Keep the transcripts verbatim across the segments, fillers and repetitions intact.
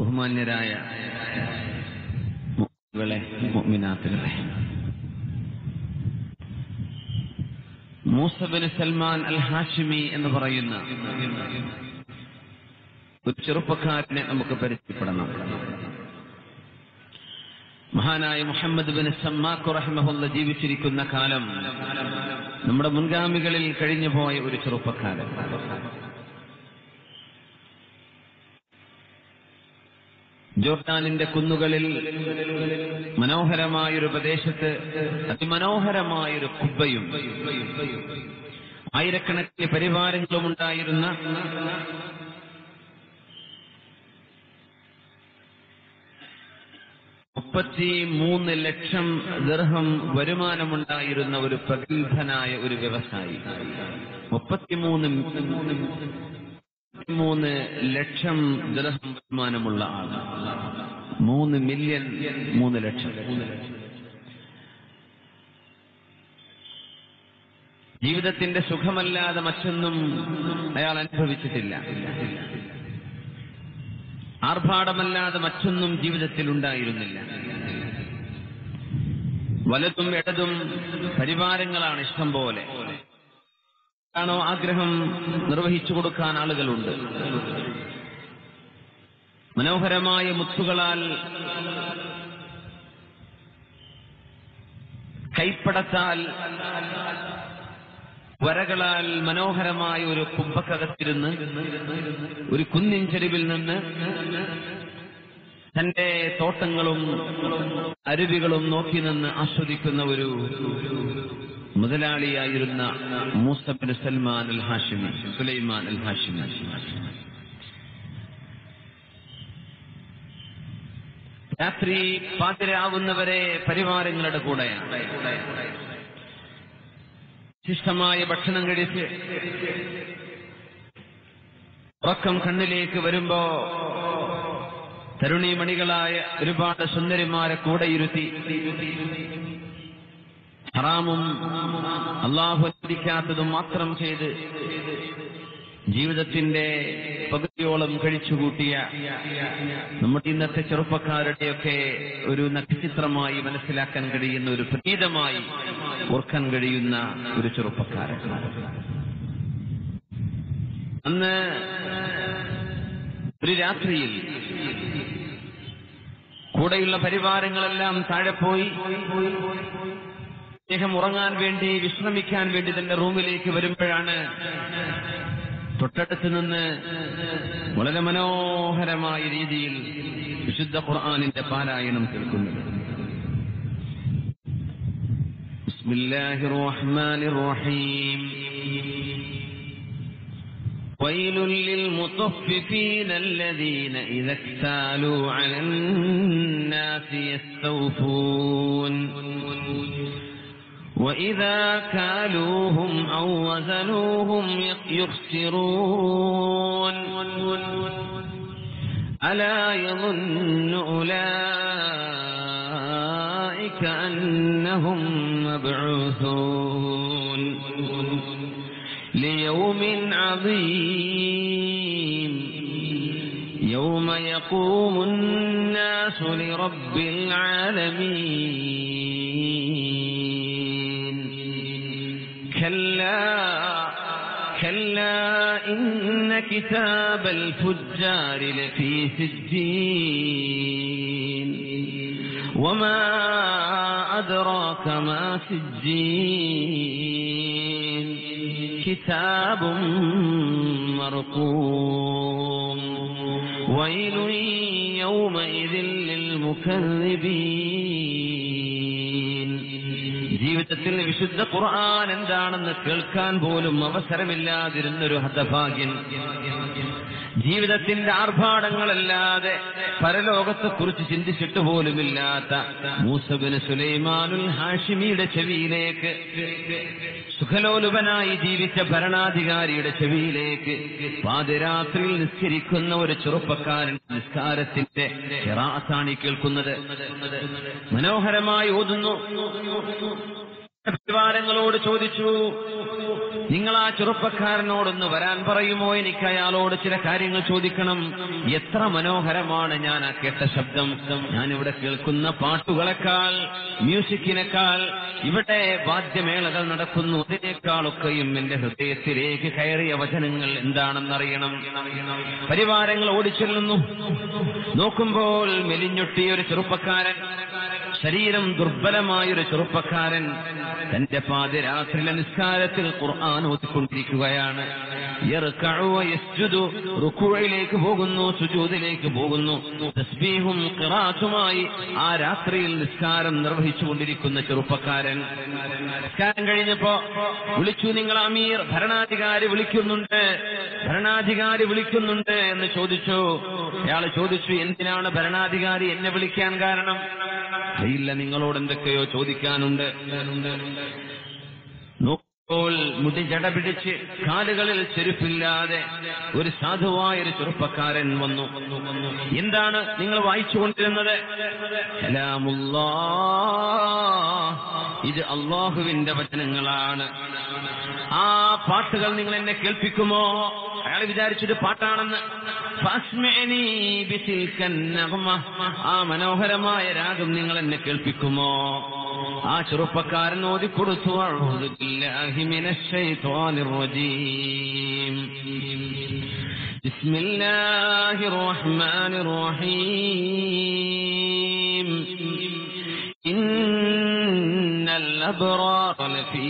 ബഹുമാന്യരായ മുഅ്മിനുകളെ, മുഅ്മിനാത്തുകളെ, Musa bin Salman al Hashimi എന്ന് പറയുന്ന ഒരു ചെറുപ്പക്കാരനെ നമുക്ക് പരിചയപ്പെടണം. മഹാനായ മുഹമ്മദ് ബിൻ സമ്മാഖ് റഹിമഹുല്ലാ ജീവിച്ചിരിക്കുന്ന കാലം നമ്മുടെ മുൻഗാമികളിൽ കഴിഞ്ഞുപോയ ഒരു ചെറുപ്പക്കാരൻ. ജോർദാനിന്റെ കുന്നുകളിൽ മനോഹരമായൊരു പ്രദേശത്ത് അതിമനോഹരമായൊരു കുബ്ബയും ആയിരക്കണക്കിന് പരിവാരങ്ങളും ഉണ്ടായിരുന്ന മുപ്പത്തി മൂന്ന് ലക്ഷം ദിർഹം വരുമാനമുണ്ടായിരുന്ന ഒരു പ്രഗത്ഭനായ ഒരു വ്യവസായി. മുപ്പത്തിമൂന്ന് മൂന്ന് ലക്ഷം ദിർഹം വരുമാനമുള്ള ആൾ. മൂന്ന് മില്യൺ മൂന്ന് ലക്ഷം. ജീവിതത്തിന്റെ സുഖമല്ലാതെ മറ്റൊന്നും അയാൾ അനുഭവിച്ചിട്ടില്ല. ആർഭാടമല്ലാതെ മറ്റൊന്നും ജീവിതത്തിൽ ഉണ്ടായിരുന്നില്ല. വലതും ഇടതും പരിവാരങ്ങളാണ് ഇഷ്ടം പോലെ. ആണോ ആഗ്രഹം നിർവഹിച്ചു കൊടുക്കാൻ ആളുകളുണ്ട്. മനോഹരമായ മുത്തുകളാൽ കൈപ്പടത്താൽ വരകളാൽ മനോഹരമായ ഒരു കുബ്ബക്കകത്തിരുന്ന് ഒരു കുന്നിൻ ചെരുവിൽ നിന്ന് തന്റെ തോട്ടങ്ങളും അരുവികളും നോക്കി നിന്ന് ആസ്വദിക്കുന്ന ഒരു മുതലാളിയായിരുന്ന Musa bin Salman al Hashimi, Sulaiman al Hashimi. രാത്രി പാതിരാവുന്നവരെ പരിവാരങ്ങളുടെ കൂടെയാണ്. ശിഷ്ടമായ ഭക്ഷണം കഴിച്ച് ഉറക്കം കണ്ണിലേക്ക് വരുമ്പോ തരുണീമണികളായ ഒരുപാട് സുന്ദരിമാരെ കൂടെയിരുത്തി ഹറാമും അള്ളാഹു അനുവദിക്കാത്തതും മാത്രം ചെയ്ത് ജീവിതത്തിന്റെ പകുതിയോളം കഴിച്ചുകൂട്ടിയ നമ്മുടെ ഇന്നത്തെ ചെറുപ്പക്കാരുടെയൊക്കെ ഒരു നഗ്നചിത്രമായി മനസ്സിലാക്കാൻ കഴിയുന്ന, ഒരു പ്രതീതമായി ഓർക്കാൻ കഴിയുന്ന ഒരു ചെറുപ്പക്കാരൻ. അന്ന് ഒരു രാത്രിയിൽ കൂടെയുള്ള പരിവാരങ്ങളെല്ലാം താഴെ പോയി അദ്ദേഹം ഉറങ്ങാൻ വേണ്ടി, വിശ്രമിക്കാൻ വേണ്ടി തന്റെ റൂമിലേക്ക് വരുമ്പോഴാണ് തൊട്ടടുത്ത് നിന്ന് വളരെ മനോഹരമായ രീതിയിൽ വിശുദ്ധ ഖുർആനിന്റെ പാരായണം കേൾക്കുന്നത്. ബിസ്മില്ലാഹിർ റഹ്മാനിർ റഹീം. ويل للمطففين الذين إذا اكتالوا على الناس يستوفون وإذا كالوهم أو وزنوهم يخسرون ألا يظن أولئك أنهم مبعوثون ليوم عظيم يوم يقوم الناس لرب العالمين كلا كلا إن كتاب الفجار لفي سجين وما أدراك ما سجين كتاب مرقوم ويل يومئذ للمكذبين. ജീവിതത്തിൽ വിശുദ്ധ ഖുർആൻ എന്താണെന്ന് കേൾക്കാൻ പോലും അവസരമില്ലാതിരുന്നൊരു ഹതഭാഗ്യൻ, ജീവിതത്തിന്റെ ആർഭാടങ്ങളല്ലാതെ പരലോകത്തെക്കുറിച്ച് ചിന്തിച്ചിട്ട് പോലുമില്ലാത്ത മൂസ ബിൻ സുലൈമാനുൽ ഹാഷിമിയുടെ ചെവിയിലേക്ക്, സുഖലോലുപനായി ജീവിച്ച ഭരണാധികാരിയുടെ ചെവിയിലേക്ക് പാതിരാത്രിയിൽ നിസ്കരിക്കുന്ന ഒരു ചെറുപ്പക്കാരൻ നിസ്കാരത്തിന്റെ ഖിറാഅത്താണ് കേൾക്കുന്നത്. മനോഹരമായി ഓതുന്നു. പരിവാരങ്ങളോട് ചോദിച്ചു, നിങ്ങൾ ആ ചെറുപ്പക്കാരനോടൊന്ന് വരാൻ പറയുമോ? എനിക്ക് അയാളോട് ചില കാര്യങ്ങൾ ചോദിക്കണം. എത്ര മനോഹരമാണ് ഞാൻ ആ കേട്ട ശബ്ദം. ഞാനിവിടെ കേൾക്കുന്ന പാട്ടുകളെക്കാൾ, മ്യൂസിക്കിനേക്കാൾ, ഇവിടെ വാദ്യമേളകൾ നടക്കുന്നു, അതിനേക്കാളൊക്കെയും എന്റെ ഹൃദയത്തിലേക്ക് കയറിയ വചനങ്ങൾ എന്താണെന്നറിയണം. പരിവാരങ്ങൾ ഓടിച്ചെല്ലുന്നു. നോക്കുമ്പോൾ മെലിഞ്ഞൊട്ടിയ ഒരു ചെറുപ്പക്കാരൻ, ശരീരം ദുർബലമായൊരു ചെറുപ്പക്കാരൻ തന്റെ പാതിരാത്രിയിലെ നിസ്കാരത്തിൽ ഖുർആൻ ഓതിക്കൊണ്ടിരിക്കുകയാണ്. യർകഉ വയസ്ജുദു, റുകൂഇലേക്ക് പോകുന്നു, സുജൂദിലേക്ക് പോകുന്നു. തസ്ബീഹും ഖിറാഅത്തുമായി ആ രാത്രിയിൽ നിസ്കാരം നിർവഹിച്ചുകൊണ്ടിരിക്കുന്ന ചെറുപ്പക്കാരൻ നിസ്കാരം കഴിഞ്ഞപ്പോ വിളിച്ചു, നിങ്ങൾ അമീർ, ഭരണാധികാരി വിളിക്കുന്നുണ്ട്, ഭരണാധികാരി വിളിക്കുന്നുണ്ട് എന്ന് ചോദിച്ചു. അയാൾ ചോദിച്ചു, എന്തിനാണ് ഭരണാധികാരി എന്നെ വിളിക്കാൻ കാരണം? ഇല്ല, നിങ്ങളോട് എന്തൊക്കെയോ ചോദിക്കാനുണ്ട്. നോക്കുമ്പോൾ മുടി ജട പിടിച്ച് കാലുകളിൽ ചെരുപ്പില്ലാതെ ഒരു സാധുവായ ഒരു ചെറുപ്പക്കാരൻ വന്നു. എന്താണ് നിങ്ങൾ വായിച്ചുകൊണ്ടിരുന്നത്? കലാമുല്ലാഹ്, ഇത് അല്ലാഹുവിന്റെ വചനങ്ങളാണ്. ആ പാട്ടുകൾ നിങ്ങൾ എന്നെ കേൾപ്പിക്കുമോ? അയാൾ വിചാരിച്ചൊരു പാട്ടാണെന്ന്. ആ മനോഹരമായ രാഗം നിങ്ങൾ എന്നെ കേൾപ്പിക്കുമോ? ആ ചെറുപ്പക്കാരൻ ഓതിക്കൊടുത്തു, അഊദു ബില്ലാഹി മിനശ് ശൈത്വാനിർ റജീം, ബിസ്മില്ലാഹിർ റഹ്മാനിർ റഹീം, ഇന്നൽ അബ്റാറ ലഫീ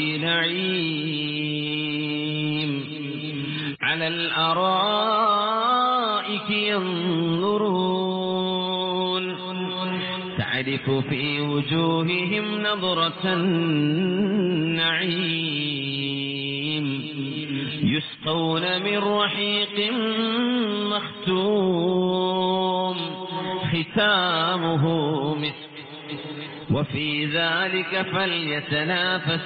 നഈം അലൽ അറായിക യൻദുറൂൻ തഅരിഫു ഫീ വുജൂഹിഹിം നദ്റത്തൻ നഈം യുസ്ഖൗന മിൻ റഹീഖിൻ മഖ്തൂം ഖിതാമുഹു മിസ്ക് وفي ذلك فليتنافس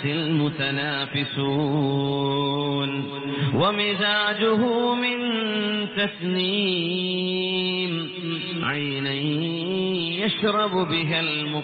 المتنافسون ومزاجه من تسنيم عينا يشرب بها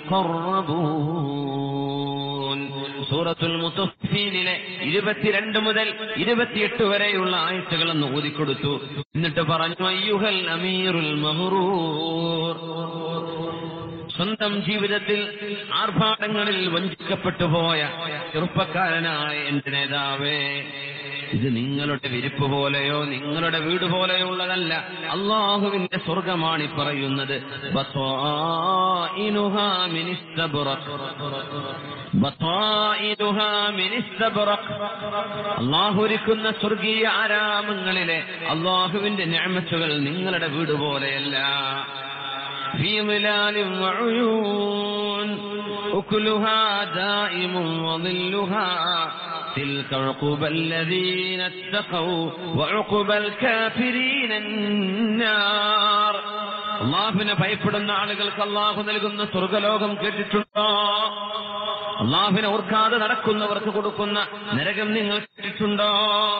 المقربون. സൂറത്തുൽ മുത്തഫ്ഫീനിലെ ഇരുപത്തിരണ്ട് മുതൽ ഇരുപത്തിയെട്ട് വരെയുള്ള ആയത്തുകളെന്ന് ഓതിക്കൊടുത്തു. എന്നിട്ട് പറഞ്ഞു, അയ്യുഹൽ അമീറുൽ മഗ്റൂർ, സ്വന്തം ജീവിതത്തിൽ ആർഭാടങ്ങളിൽ വഞ്ചിക്കപ്പെട്ടു പോയ ചെറുപ്പക്കാരനായ എന്റെ നേതാവേ, ഇത് നിങ്ങളുടെ വിരിപ്പ് പോലെയോ നിങ്ങളുടെ വീട് പോലെയോ ഉള്ളതല്ല. അള്ളാഹുവിന്റെ സ്വർഗമാണ് ഈ പറയുന്നത്. ബത്വാഇനുഹാ മിൻ ഇസ്തബ്റഖ്, ബത്വാഇനുഹാ മിൻ ഇസ്തബ്റഖ്. അള്ളാഹു ഒരുക്കുന്ന സ്വർഗീയ ആരാമങ്ങളിലെ അള്ളാഹുവിന്റെ നിഅമത്തുകൾ നിങ്ങളുടെ വീട് പോലെയല്ല. في ظلال وعيون أكلها دائم وظلها تلك عقبى الذين اتقوا وعقبى الكافرين النار. അള്ളാഹുവിനെ ഭയപ്പെടുന്ന ആളുകൾക്ക് അള്ളാഹു നൽകുന്ന സ്വർഗലോകം കേട്ടിട്ടുണ്ടോ? അള്ളാഹുവിനെ ഓർക്കാതെ നടക്കുന്നവർക്ക് കൊടുക്കുന്ന നരകം നിങ്ങൾ കേട്ടിട്ടുണ്ടോ?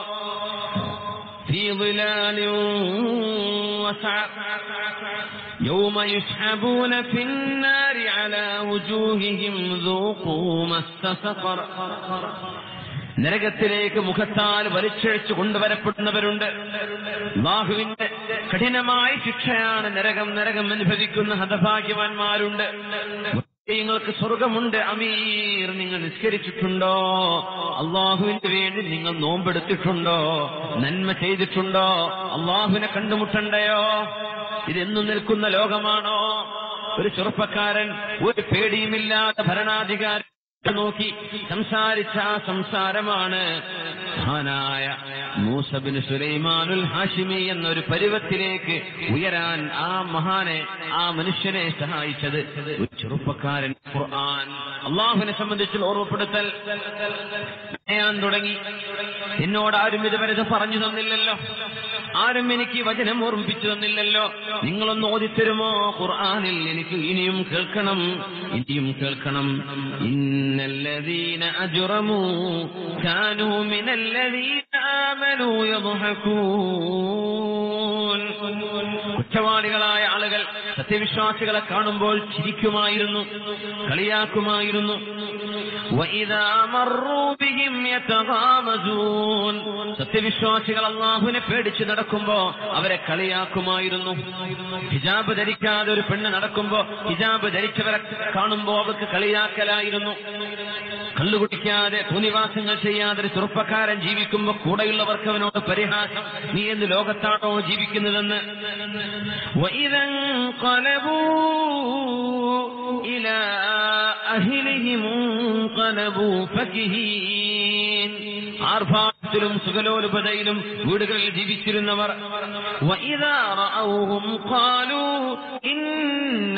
في ظلال وسعر يوم يسحبون في النار على وجوههم ذوقوا مس سقر. നരകത്തിലേക്ക് മുഖത്താൽ വലിച്ചഴിച്ചു കൊണ്ടുവരപ്പെടുന്നവരുണ്ട്. അല്ലാഹുവിന്റെ കഠിനമായ ശിക്ഷയാണ് നരകം. നരകം അനുഭവിക്കുന്ന ഹതഭാഗ്യവാന്മാരുണ്ട്. നിങ്ങൾക്ക് സ്വർഗമുണ്ട് അമീർ. നിങ്ങൾ നിസ്കരിച്ചിട്ടുണ്ടോ? അള്ളാഹുവിന് വേണ്ടി നിങ്ങൾ നോമ്പെടുത്തിട്ടുണ്ടോ? നന്മ ചെയ്തിട്ടുണ്ടോ? അള്ളാഹുവിനെ കണ്ടുമുട്ടണ്ടയോ? ഇതെന്നും നിൽക്കുന്ന ലോകമാണോ? ഒരു ചെറുപ്പക്കാരൻ ഒരു പേടിയുമില്ലാത്ത ഭരണാധികാരി നോക്കി സംസാരിച്ച ആ സംസാരമാണ് മഹാനായ മൂസ ബിൻ സുലൈമാനുൽ ഹാഷിമി എന്നൊരു പരുവത്തിലേക്ക് ഉയരാൻ ആ മഹാനെ, ആ മനുഷ്യനെ സഹായിച്ചത് ഒരു ചെറുപ്പക്കാരൻ. ഖുർആൻ അള്ളാഹുവിനെ സംബന്ധിച്ചുള്ള ഓർമ്മപ്പെടുത്തൽ പറയാൻ തുടങ്ങി. എന്നോട് ആരും ഇതുവരെ ഇത് പറഞ്ഞു തന്നില്ലല്ലോ, ആരും എനിക്ക് വചനം ഓർമ്മിപ്പിച്ചു തന്നില്ലല്ലോ. നിങ്ങളൊന്ന് ഓതിത്തരുമോ ഖുർആനിൽ? എനിക്ക് ഇനിയും കേൾക്കണം, ഇനിയും കേൾക്കണം. ഇന്നല്ലദീന അജ്റമൂ കാനൂ മിനല്ലദീന ആമനൂ യദ്ഹകൂൻ. കുറ്റവാളികളായ ആളുകൾ സത്യവിശ്വാസികളെ കാണുമ്പോൾ ചിരിക്കുമായിരുന്നു, കളിയാക്കുമായിരുന്നു. വഇദാ മർറൂ ബിഹിം യതഗാമസൂൻ, സത്യവിശ്വാസികൾ അല്ലാഹുവിനെ പേടിച്ച് നടക്കുമ്പോ അവരെ കളിയാക്കുമായിരുന്നു. ഹിജാബ് ധരിക്കാതെ ഒരു പെണ്ണ് നടക്കുമ്പോ ഹിജാബ് ധരിച്ചവരെ കാണുമ്പോ അവർക്ക് കളിയാക്കലായിരുന്നു. കള്ളുകുടിക്കാതെ ഭൂനിവാസങ്ങൾ ചെയ്യാതെ ഒരു ചെറുപ്പക്കാരൻ ജീവിക്കുമ്പോ കൂടെയുള്ളവർക്ക് അവനോട് പരിഹാസം, നീ എന്ന് ലോകത്താണോ ജീവിക്കുന്നതെന്ന്. വഇദൻഖലബൂ ഇലാ അഹ്ലിഹിം ഖലബൂ ഫകിഹീൻ, ആർഭാടത്തിലും സുഖലോലുപതയിലും വീടുകളിൽ ജീവിച്ചിരുന്നവർ. വഇദാ റഅൗഹും ഖാലൂ ഇന്ന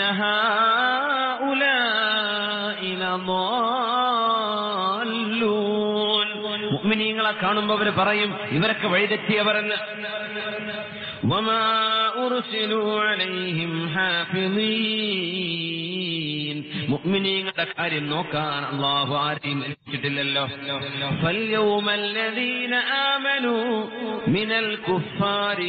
ഹൗലാഇ ലദാല്ലൂൻ, മുഅ്മിനീങ്ങളെ കാണുമ്പോൾ അവർ പറയും ഇവരൊക്കെ വഴിതെറ്റിയവരെന്ന്. വമാ ഉർസിലൂ അലൈഹിം ഹാഫിളീൻ, മുഅ്മിനീങ്ങളുടെ കാര്യം നോക്കാൻ അല്ലാഹു ആരെയും ഏൽപ്പിച്ചിട്ടില്ലല്ലോ. ഫൽയൗമല്ലദീന ആമനൂ മിനൽ കുഫാരി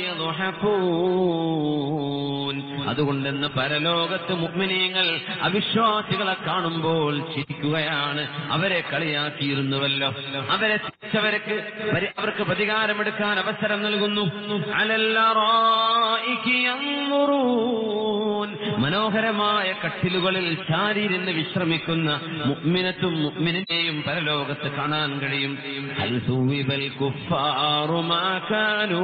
യദ്ഹഖൂൻ, അതുകൊണ്ടെന്ന് പരലോകത്ത് മുഅ്മിനീങ്ങൾ അവിശ്വാസികളെ കാണുമ്പോൾ ചിരിക്കുകയാണ്. അവരെ കളിയാക്കിയിരുന്നുവല്ലോ, അവരെ ശിക്ഷവർക്ക് അവർക്ക് പ്രതികാരമെടുക്കാൻ അവസരം നൽകുന്നു. അലല്ലറായികി യൻദുറൂൻ, മനോഹരമായ കട്ടിലുകളിൽ ചാരിയിരുന്ന് വിശ്രമിക്കുന്ന മുഅ്മിനത്തും മുഅ്മിനിനെയും പരലോകത്ത് കാണാൻ കഴിയും. ഹൽ സുവിബൽ കുഫാറു മാ കാനൂ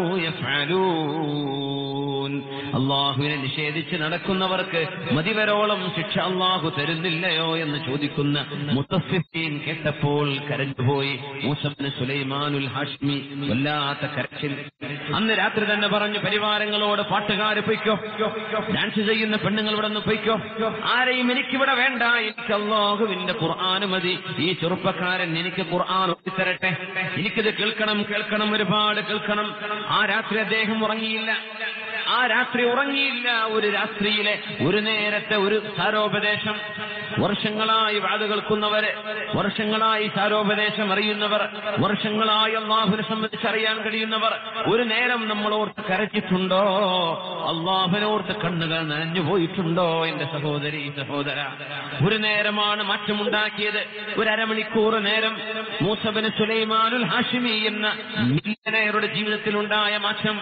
യഫ്അലൂൻ, അല്ലാഹുവിനെ നിഷേധിച്ച് നടക്കുന്നവർക്ക് മതിവരോളം ശിക്ഷ അല്ലാഹു തരുന്നില്ലയോ എന്ന് ചോദിക്കുന്ന മുത്തഫിഫീൻ കേട്ടപ്പോൾ കരഞ്ഞുപോയി. മൂസ ഇബ്നു സുലൈമാനുൽ ഹാഷ്മി വല്ലാത്ത കരച്ചിൽ. അന്ന് രാത്രി തന്നെ പറഞ്ഞു പരിവാരങ്ങളോട്, പാട്ടുകാര് പൊയ്ക്കോ, ഡാൻസ് ചെയ്യുന്ന പെണ്ണുങ്ങൾ ഇവിടെ നിന്ന് പൊയ്ക്കോ, ആരെയും എനിക്കിവിടെ വേണ്ട, എനിക്ക് അല്ലാഹുവിന്റെ ഖുർആൻ മതി. ഈ ചെറുപ്പക്കാരൻ എനിക്ക് ഖുർആൻ ഒത്തിത്തരട്ടെ, എനിക്കിത് കേൾക്കണം കേൾക്കണം ഒരുപാട് കേൾക്കണം. ആ രാത്രി അദ്ദേഹം ഉറങ്ങിയില്ല, ആ രാത്രി ഉറങ്ങിയില്ല. ഒരു രാത്രിയിലെ ഒരു നേരത്തെ ഒരു സാരോപദേശം, വർഷങ്ങളായി വാത് കേൾക്കുന്നവര്, വർഷങ്ങളായി സാരോപദേശം അറിയുന്നവർ, വർഷങ്ങളായി അല്ലാഹുവിനെ സംബന്ധിച്ച് അറിയാൻ കഴിയുന്നവർ, ഒരു നേരം നമ്മളോർത്ത് കരച്ചിട്ടുണ്ടോ? അല്ലാഹുവിനോർത്ത് കണ്ണുകൾ നനഞ്ഞു പോയിട്ടുണ്ടോ? എന്റെ സഹോദരി സഹോദര, ഒരു നേരമാണ് മാറ്റമുണ്ടാക്കിയത്. ഒരു അരമണിക്കൂർ നേരം മൂസ ഇബ്നു സുലൈമാനുൽ ഹാഷിമി എന്ന മില്യനയറുടെ ജീവിതത്തിലുണ്ടായ മാറ്റം.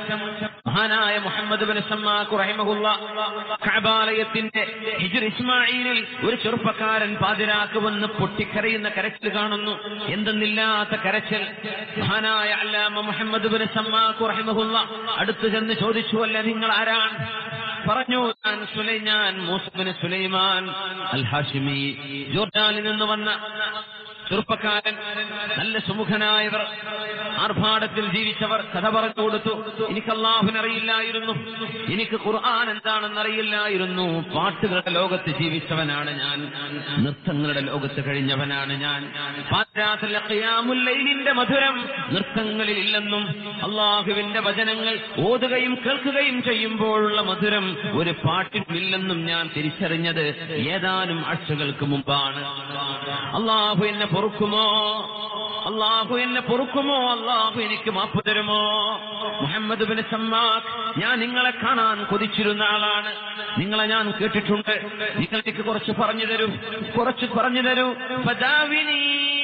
മഹാനായ മുഹമ്മദ് ഇബ്നു സമ്മാഖ് റഹിമഹുല്ലാഹ് കഅബാലയത്തിന്റെ ഹിജ്ർ ഇസ്മാഈലിൽ ഒരു ചെറുപ്പക്കാരൻ പാതിരാക്ക് വന്ന് പൊട്ടിക്കരയുന്ന കരച്ചിൽ കാണുന്നു. എന്തെന്നില്ലാത്ത കരച്ചിൽ. മഹാനായ അല്ലാമ മുഹമ്മദ് ഇബ്നു സമ്മാഖ് റഹിമഹുല്ലാഹ് അടുത്ത് ചെന്ന് ചോദിച്ചു, അല്ല നിങ്ങൾ ആരാണ്? പറഞ്ഞു, ഞാൻ സുലൈമാൻ മൂസ ഇബ്നു സുലൈമാൻ അൽ ഹാഷിമി, ജോർദാനിൽ നിന്ന് വന്ന ചെറുപ്പക്കാരൻ, നല്ല സുമുഖനായവർ, ആർഭാടത്തിൽ ജീവിച്ചവർ. കഥ പറഞ്ഞു കൊടുത്തു. എനിക്ക് അല്ലാഹുവിനെ അറിയില്ലായിരുന്നു, എനിക്ക് ഖുർആൻ എന്താണെന്ന് അറിയില്ലായിരുന്നു. പാട്ടുകളുടെ ലോകത്ത് ജീവിച്ചവനാണ് ഞാൻ, നൃത്തങ്ങളുടെ ലോകത്ത് കഴിഞ്ഞവനാണ് ഞാൻ. പാതിരാത്രിയിലെ ഖിയാമുൽ ലൈലിന്റെ മധുരം നൃത്തങ്ങളിൽ ഇല്ലെന്നും അല്ലാഹുവിന്റെ വചനങ്ങൾ ഓതുകയും കേൾക്കുകയും ചെയ്യുമ്പോഴുള്ള മധുരം ഒരു പാട്ടിലുമില്ലെന്നും ഞാൻ തിരിച്ചറിഞ്ഞത് ഏതാനും ആഴ്ചകൾക്ക് മുമ്പാണ്. അല്ലാഹു എന്നെ പൊറുക്കുമോ? അല്ലാഹു എന്നെ പൊറുക്കുമോ? അല്ലാഹു എനിക്ക് മാപ്പ് തരുമോ? മുഹമ്മദ് ഇബ്നു സമ്മാഖ്, ഞാൻ നിങ്ങളെ കാണാൻ കൊതിച്ചിരുന്ന ആളാണ്. നിങ്ങളെ ഞാൻ കേട്ടിട്ടുണ്ട്. നിങ്ങൾ എനിക്ക് കുറച്ച് പറഞ്ഞു തരൂ, കുറച്ച് പറഞ്ഞു തരൂ. ഫദാവിനി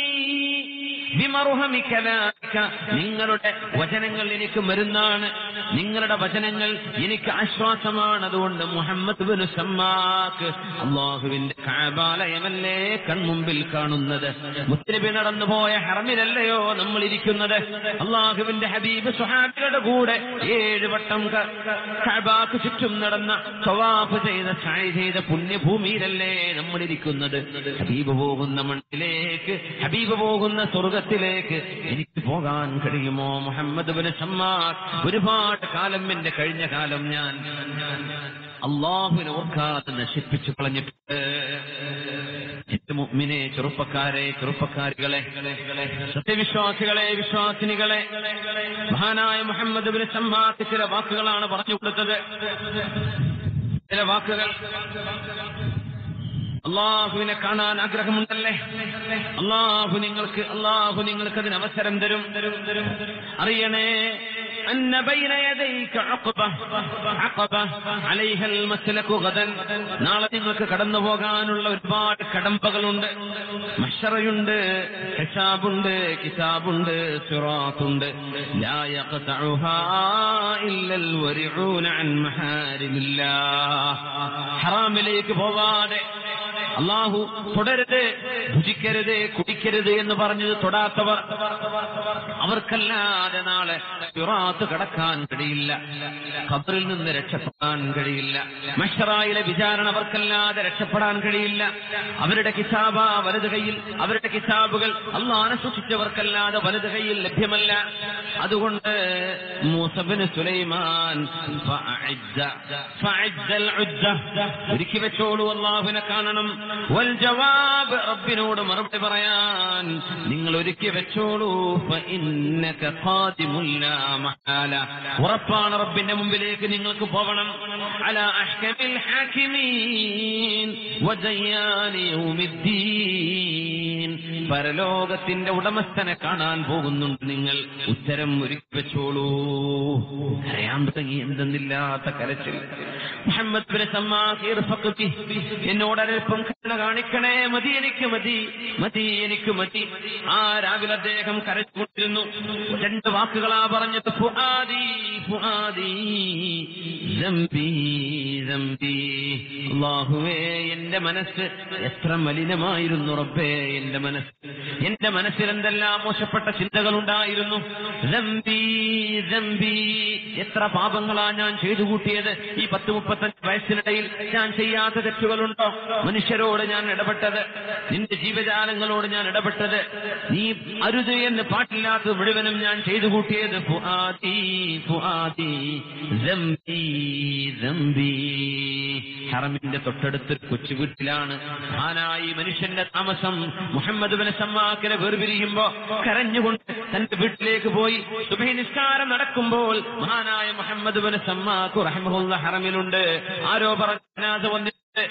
ബിമർഹമി കലാമിക, നിങ്ങളുടെ വചനങ്ങൾ എനിക്ക് മരുന്നാണ്, നിങ്ങളുടെ വചനങ്ങൾ എനിക്ക് ആശ്വാസമാണ്. അതുകൊണ്ട് മുഹമ്മദ് ഇബ്നു സമ്മാഖ്, അല്ലാഹുവിന്റെ കഅബാലയമല്ലേ കൺമുമ്പിൽ കാണുന്നത്? മുത്തനബി നടന്നുപോയ ഹറമിലല്ലയോ നമ്മൾ ഇരിക്കുന്നത്? അല്ലാഹുവിന്റെ ഹബീബ് സ്വഹാബികളുടെ കൂടെ ഏഴ് വട്ടം കഅബക്ക് ചുറ്റും നടന്ന തവാഫ് ചെയ്ത സഅയ് ചെയ്ത പുണ്യഭൂമിയിലല്ലേ നമ്മൾ ഇരിക്കുന്നത്? ഹബീബ് പോകുന്ന മണ്ണിലേക്ക്, ഹബീബ് പോകുന്ന സ്വർഗത്തിലേക്ക് എനിക്ക് പോകാൻ കഴിയുമോ? മുഹമ്മദ് ഇബ്നു സമ്മാഖ്, ഒരുപാട് കാലം എന്റെ കഴിഞ്ഞ കാലം ഞാൻ അല്ലാഹുവിനെ ഓർക്കാതെ നശിപ്പിച്ചു കളഞ്ഞിട്ടുണ്ട്. എന്റെ മുഅ്മിനെ, ചെറുപ്പക്കാരെ, ചെറുപ്പക്കാരികളെ, സത്യവിശ്വാസികളെ, വിശ്വാസിനികളെ, മഹാനായ മുഹമ്മദ് ഇബ്നു സമ്മാഖ് ചില വാക്കുകളാണ് പറഞ്ഞു കൊടുത്തത്. ചില വാക്കുകൾ. അല്ലാഹുവിനെ കാണാൻ ആഗ്രഹമുണ്ടല്ലേ? അല്ലാഹു നിങ്ങൾക്ക് അല്ലാഹു നിങ്ങൾക്ക് അതിന് അവസരം തരും. അറിയണേ, أن بين يديك عقبة عقبة عليها المسلك غدا നാളെ നിങ്ങൾക്ക് കടന്നു പോകാനുള്ള ഒരുപാട് കടമ്പകളുണ്ട്. മഹ്ശറയുണ്ട്, ഹിസാബുണ്ട്, കിതാബുണ്ട്, സിറാത്തുണ്ട്. ലാ യഖതഉഹാ ഇല്ലൽ വരിഊന അൻ മഹാരിമില്ലാഹ്. ഹറാമിലേക്ക് പോവാതെ അല്ലാഹു തുടരുത്, ഭുജിക്കരുത്, കുടിക്കരുത് എന്ന് പറഞ്ഞത് തൊടാത്തവർ, അവർക്കല്ലാതെ നാളെ സിറാത്ത് കടക്കാൻ കഴിയില്ല, ഖബറിൽ നിന്ന് രക്ഷപ്പെടാൻ കഴിയില്ല, മഹ്ശറായിലെ വിചാരണ അവർക്കല്ലാതെ രക്ഷപ്പെടാൻ കഴിയില്ല. അവരുടെ കിതാബ വലത് കൈയിൽ, അവരുടെ കിതാബുകൾ അല്ലാഹുവിനെ സൂക്ഷിച്ചവർക്കല്ലാതെ വലത് കൈയിൽ ലഭ്യമല്ല. അതുകൊണ്ട് മൂസ ബിൻ സുലൈമാൻ ഒരുക്കി വെച്ചോളൂ, അല്ലാഹുവിനെ കാണണം. വൽ ജവാബ്, റബ്ബിനോട് മറുപടി പറയാൻ നിങ്ങൾ ഒരുക്കി വെച്ചോളൂ. ഫഇന്നക ഖാദിമുൽ ലാ മഹാല, ഉറപ്പാണ് റബ്ബിന്റെ മുമ്പിലേക്ക് നിങ്ങൾക്ക് പോകണം. അലാ അഹ്കമിൽ ഹാകിമീൻ വദയ്യാനി യൗമിദ്ദീൻ, പരലോകത്തിന്റെ ഉടമസ്ഥനെ കാണാൻ പോകുന്നുണ്ട് നിങ്ങൾ, ഉത്തരം ഒരുക്കി വെച്ചോളൂ. കരയാൻ തുടങ്ങി, എന്തെന്നില്ലാത്ത കരച്ചിൽ. മുഹമ്മദ് ബിൻ സമ്മാഖ് ഇർഫഖി, എന്നോടൊരൽപ്പം കരുണ കാണിക്കണേ, മതി എനിക്ക് മതി, മതി എനിക്ക് മതി. ആ രാവിലെ അദ്ദേഹം കരച്ചുകൊണ്ടിരുന്നു. രണ്ട് വാക്കുകളാ പറഞ്ഞത്, ഫുആദി ഫുആദി ദംബി ദംബി. അല്ലാഹുവേ, എന്റെ മനസ്സ് എത്ര മലിനമായിരുന്നു റബ്ബേ, എന്റെ മനസ്സ്, എന്റെ മനസ്സിൽ എന്തെല്ലാം മോശപ്പെട്ട ചിന്തകളുണ്ടായിരുന്നു. ദംബി ദംബി, എത്ര പാപങ്ങളാ ഞാൻ ചെയ്തു കൂട്ടിയത്. ഈ പത്ത് മുപ്പത്തഞ്ച് വയസ്സിനിടയിൽ ഞാൻ ചെയ്യാത്ത തെറ്റുകളുണ്ടോ? മനുഷ്യരോട് ഞാൻ ഇടപെട്ടത്, നിന്റെ ജീവജാലങ്ങളോട് ഞാൻ ഇടപെട്ടത്, നീ അരുത് എന്ന് പാട്ടില്ലാത്തത് മുഴുവനും ഞാൻ ചെയ്തു കൂട്ടിയത്. ഫുആദി ഫുആദി ദംബി ദംബി. ഹറമിന്റെ തൊട്ടടുത്ത് കൊച്ചു വീട്ടിലാണ് മഹാനായി മനുഷ്യന്റെ താമസം. മുഹമ്മദ് ബിൻ സമ്മാക്കിനെ വേർപിരിയുമ്പോ കരഞ്ഞുകൊണ്ട് തന്റെ വീട്ടിലേക്ക് പോയി. സുബ്ഹി നിസ്കാരം നടക്കുമ്പോൾ മഹാനായ മുഹമ്മദ് ബിൻ സമ്മാക്ക് റഹിമഹുല്ലാഹ് ഹറമിലുണ്ട്. ആരോ പറഞ്ഞു ജനാസ വന്നിട്ട്,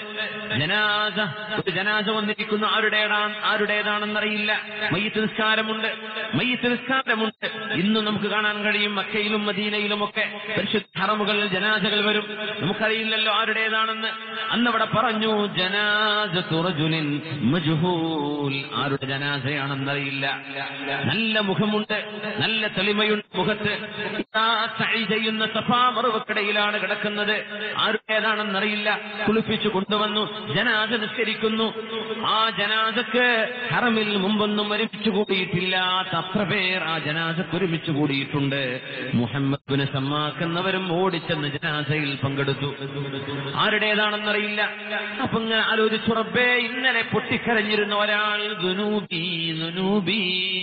ജനാസ ഒരു ജനാസ വന്നിരിക്കുന്നു. ആരുടേതാണ് ആരുടേതാണെന്നറിയില്ല. മയ്യിത്ത് നിസ്കാരമുണ്ട്, മയ്യിത്ത് നിസ്കാരമുണ്ട്. ഇന്നും നമുക്ക് കാണാൻ കഴിയും, മക്കയിലും മദീനയിലും ഒക്കെ പരിശുദ്ധ ഹറമുകളിൽ ജനാസകൾ വരും. നമുക്കറിയില്ലല്ലോ ആരുടേതാണെന്ന്. അന്നവിടെ പറഞ്ഞു ജനാസത്തു റജുലിൻ മജ്ഹൂൽ, ആരുടെ ജനാസയാണെന്നറിയില്ല. നല്ല മുഖമുണ്ട്, നല്ല തെളിമയുണ്ട് മുഖത്ത്. സഈ ചെയ്യുന്ന സഫാ മറുവക്കിടയിലാണ് കിടക്കുന്നത്. ആരുടേതാണെന്നറിയില്ല. കുളിപ്പിച്ചു കൊണ്ടുവന്നു, ജനാസ നിസ്കരിക്കുന്നു. ആ ജനാസക്ക് ഹറമിൽ മുമ്പൊന്നും ഒരുമിച്ച് കൂടിയിട്ടില്ലാത്ത അത്ര പേർ ആ ജനാസക്ക് ഒരുമിച്ച് കൂടിയിട്ടുണ്ട്. മുഹമ്മദ് ബിൻ സമ്മാക്ക് എന്നവരും ഓടിച്ചെന്ന് ജനാസയിൽ പങ്കെടുത്തു. ആരുടേതാണെന്നറിയില്ല. അപ്പൊ ഇങ്ങനെ ആലോചിച്ചു, റബ്ബേ, ഇന്നലെ പൊട്ടിക്കരഞ്ഞിരുന്ന ഒരാൾ, ദുനൂബി ദുനൂബി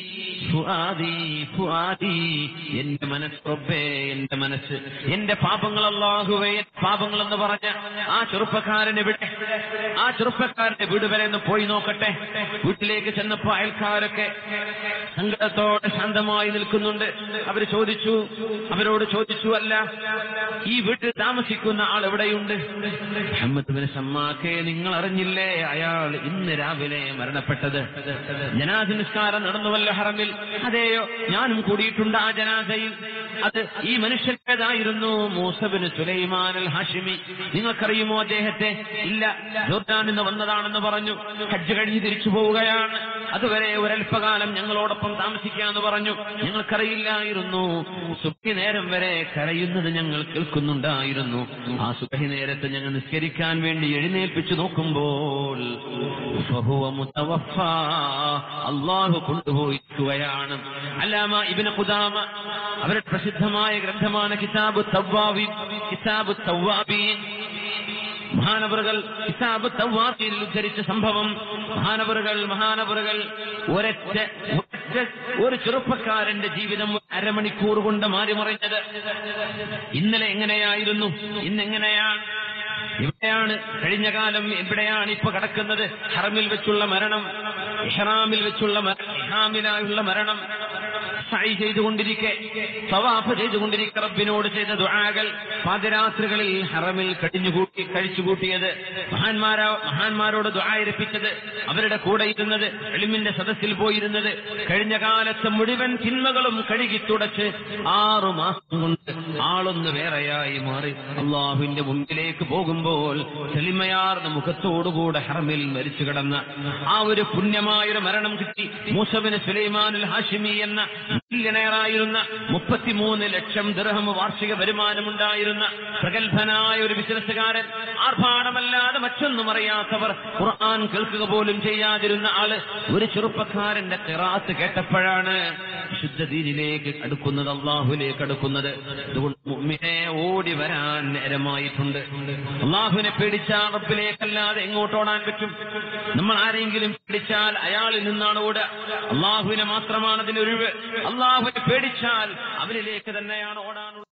ഫുആദി ഫുആദി, എന്റെ മനസ്സ് റബ്ബേ, എന്റെ മനസ്സ്, എന്റെ പാപങ്ങൾ അല്ലാഹുവേ, പാപങ്ങൾ എന്ന് പറഞ്ഞ ആ ചെറുപ്പക്കാരനെ വിട്, ആ ചെറുപ്പക്കാരന്റെ വീട് വരെ ഒന്ന് പോയി നോക്കട്ടെ. വീട്ടിലേക്ക് ചെന്നപ്പോ അയൽക്കാരൊക്കെ സങ്കടത്തോടെ ശാന്തമായി നിൽക്കുന്നുണ്ട്. അവര് ചോദിച്ചു, അവരോട് ചോദിച്ചു, അല്ല, ഈ വീട്ടിൽ താമസിക്കുന്ന ആൾ എവിടെയുണ്ട്? മുഹമ്മദ് ബിൻ സമ്മാക്കെ, നിങ്ങൾ അറിഞ്ഞില്ലേ അയാൾ ഇന്ന് രാവിലെ മരണപ്പെട്ടത്? ജനാസ നിസ്കാരം നടന്നുവല്ലോ ഹറമിൽ. അതെയോ, ഞാനും കൂടിയിട്ടുണ്ട് ആ ജനാസയിൽ. അത് ഈ മനുഷ്യന്റേതായിരുന്നു, Musa bin Sulaiman al Hashimi. നിങ്ങൾക്കറിയുമോ അദ്ദേഹത്തെ? ഇല്ല, ജോർദാനിൽ നിന്ന് വന്നതാണെന്ന് പറഞ്ഞു. ഹജ്ജ് കഴിഞ്ഞ് തിരിച്ചു പോവുകയാണ്. അതുവരെ ഒരൽപ്പകാലം ഞങ്ങളോടൊപ്പം താമസിക്കാന്ന് പറഞ്ഞു. ഞങ്ങൾക്കറിയില്ലായിരുന്നു. സുബ്ഹി നേരം വരെ കരയുന്നത് ഞങ്ങൾ കേൾക്കുന്നുണ്ടായിരുന്നു. ആ സുബ്ഹി നേരത്ത് ഞങ്ങൾ നിസ്കരിക്കാൻ വേണ്ടി എഴുന്നേൽപ്പിച്ചു നോക്കുമ്പോൾ ഫഹുവ മുതവഫാ, അല്ലാഹു കൊണ്ടുപോയിരിക്കുകയാണ്. അല്ലാമ ഇബ്നു ഖുദാമ അവരുടെ പ്രസിദ്ധമായ ഗ്രന്ഥമാണ് കിതാബു തവ്വാബീൻ. കിതാബു തവ്വാബീൻ മഹാനവറുകൾ കിതാബ് തവ്വാബീനിൽ ഉദ്ധരിച്ച സംഭവം. മഹാനവറുകൾ മഹാനവറുകൾ ഒരൊറ്റ ഒരു ചെറുപ്പക്കാരന്റെ ജീവിതം അരമണിക്കൂർ കൊണ്ട് മാറിമറിഞ്ഞത്. ഇന്നലെ എങ്ങനെയായിരുന്നു, ഇന്നെങ്ങനെയാണ്, എവിടെയാണ് കഴിഞ്ഞ കാലം, എവിടെയാണ് ഇപ്പൊ കിടക്കുന്നത്? ഹറമിൽ വെച്ചുള്ള മരണം, ഇഹ്റാമിൽ വെച്ചുള്ള ഇഹ്റാമിലായുള്ള മരണം, സഈ ചെയ്തുകൊണ്ടിരിക്കെ, തവാഫ് ചെയ്തുകൊണ്ടിരിക്കെ റബ്ബിനോട് ചെയ്ത ദുആകൾ, പാതിരാത്രികളിൽ ഹറമിൽ കഴിഞ്ഞുകൂട്ടി കഴിച്ചുകൂട്ടിയത്, മഹാന്മാരാ മഹാന്മാരോട് ദുആ ഇരപ്പിച്ചത്, അവരുടെ കൂടെ ഇരുന്നത്, ഇൽമിന്റെ സദസ്സിൽ പോയിരുന്നത്, കഴിഞ്ഞ കാലത്തെ മുഴുവൻ തിന്മകളും കഴുകി തുടച്ച് ആറു മാസം കൊണ്ട് ആളൊന്ന് വേറെയായി മാറി അള്ളാഹുവിന്റെ മുമ്പിലേക്ക് പോകുമ്പോൾ തെളിമയാർന്ന മുഖത്തോടുകൂടെ ഹറമിൽ മരിച്ചു കിടന്ന ആ ഒരു പുണ്യമായൊരു മരണം കിട്ടി. മൂസബിന് സുലൈമാനുൽ ഹാഷിമി എന്ന മില്യണയറായിരുന്ന മുപ്പത്തിമൂന്ന് ലക്ഷം ദിർഹം വാർഷിക വരുമാനമുണ്ടായിരുന്ന പ്രഗത്ഭനായ ഒരു ബിസിനസ്സുകാരൻ, ആർഭാടമല്ലാതെ മറ്റൊന്നും അറിയാത്തവർ, ഖുർആൻ കേൾക്കുക പോലും ചെയ്യാതിരുന്ന ആള്, ഒരു ചെറുപ്പക്കാരന്റെ ഖിറാഅത്ത് കേട്ടപ്പോഴാണ് ശുദ്ധ ദീനിലേക്ക് അടുക്കുന്നത്, അള്ളാഹുലേക്ക് അടുക്കുന്നത്. അതുകൊണ്ട് മുഅ്മിനേ ഓടി വരാൻ നേരമായിട്ടുണ്ട്. അള്ളാഹുവിനെ പേടിച്ചാൽ റബ്ബിലേക്കല്ലാതെ എങ്ങോട്ട് ഓടാൻ പറ്റും? നമ്മൾ ആരെങ്കിലും പേടിച്ചാൽ അയാളിൽ നിന്നാണ് ഓടുക. അള്ളാഹുവിനെ മാത്രമാണ് അതിനൊഴിവ്. അള്ളാഹുവിനെ പേടിച്ചാൽ അവനിലേക്ക് തന്നെയാണ് ഓടാനുള്ളത്.